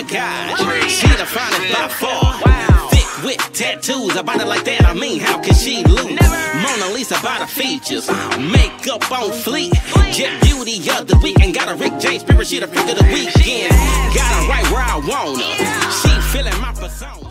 gosh, she the finest by far. Thick with tattoos, I bought it like that, I mean, how can she lose? Mona Lisa by the features, makeup on fleek, jet beauty of the week, and got a Rick James spirit, she the freak of the weekend. Got her right where I want her, she feeling my persona.